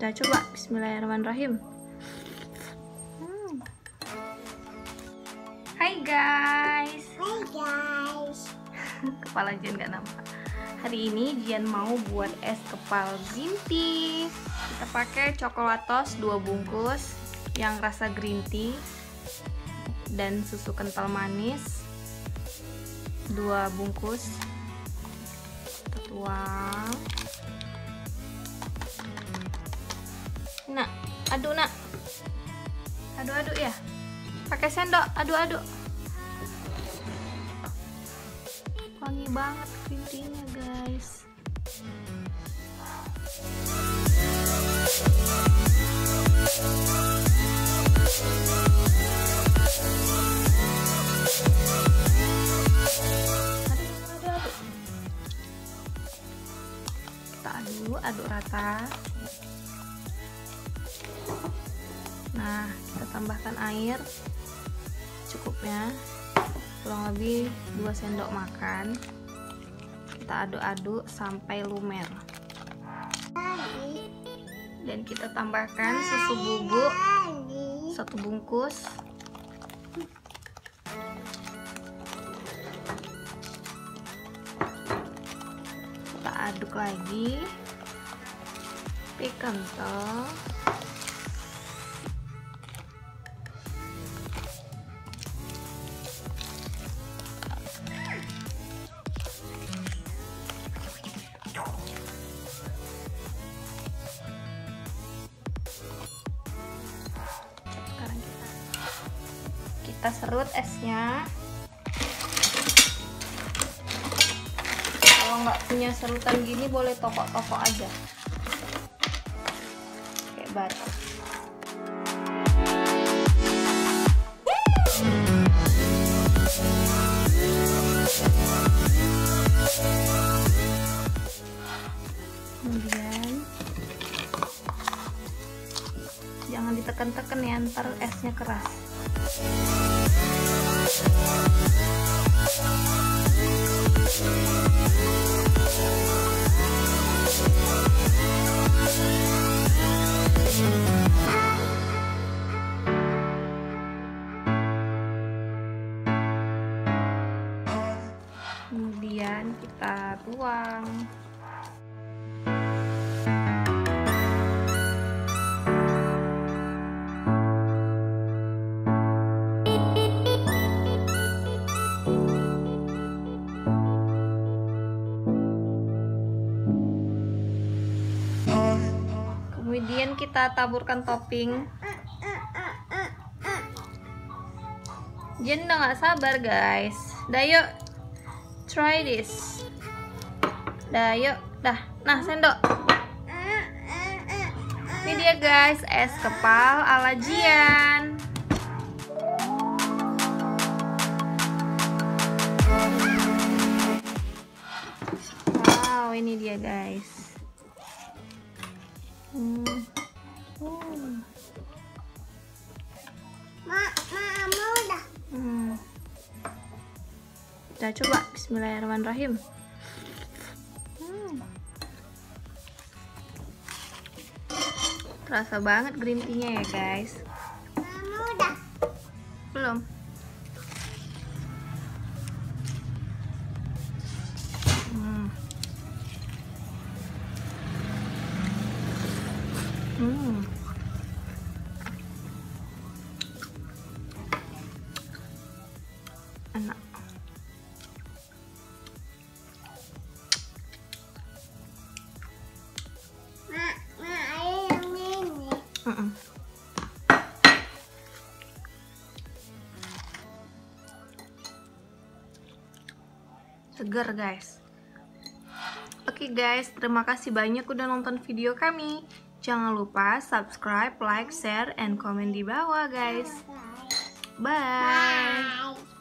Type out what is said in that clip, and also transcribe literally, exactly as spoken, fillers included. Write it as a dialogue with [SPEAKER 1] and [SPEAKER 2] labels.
[SPEAKER 1] Kita coba, bismillahirrahmanirrahim. hmm. Hai guys.
[SPEAKER 2] Hai guys.
[SPEAKER 1] Kepala Jian gak nampak. Hari ini Jian mau buat es kepal green tea. Kita pakai coklatos dua bungkus yang rasa green tea dan susu kental manis dua bungkus. Kita tuang. Nak, aduk nak. Aduk-aduk ya. Pakai sendok, aduk-aduk. Wangi banget green tea-nya, guys. Aduk-aduk. Kita aduk, aduk rata. Nah, kita tambahkan air cukupnya, kurang lebih dua sendok makan. Kita aduk-aduk sampai lumer. Dan kita tambahkan susu bubuk satu bungkus. Kita aduk lagi. Sampai kental. Sekarang kita kita serut esnya. Kalau nggak punya serutan gini boleh tokok-tokok aja kayak batu. Kemudian jangan ditekan-tekan ya, ntar esnya keras. Kemudian kita tuang. Kemudian kita taburkan topping. Jian udah gak sabar guys. Dah yuk, try this. Dah yuk, dah. Nah sendok. Ini dia guys, es kepal ala Jian. Wow, ini dia guys. Hmm. Hmm.
[SPEAKER 2] Ma, mama udah.
[SPEAKER 1] Hmm. Kita coba, bismillahirrahmanirrahim. Hmm. Terasa banget green tea-nya ya guys.
[SPEAKER 2] Mama udah.
[SPEAKER 1] Belum. Hmm. Hmm. Enak.
[SPEAKER 2] Ma, ma, ayo yang ini.
[SPEAKER 1] Mm-mm. Segar guys. Oke guys, terima kasih banyak udah nonton video kami. Jangan lupa subscribe, like, share, and komen di bawah guys. Bye.
[SPEAKER 2] Bye.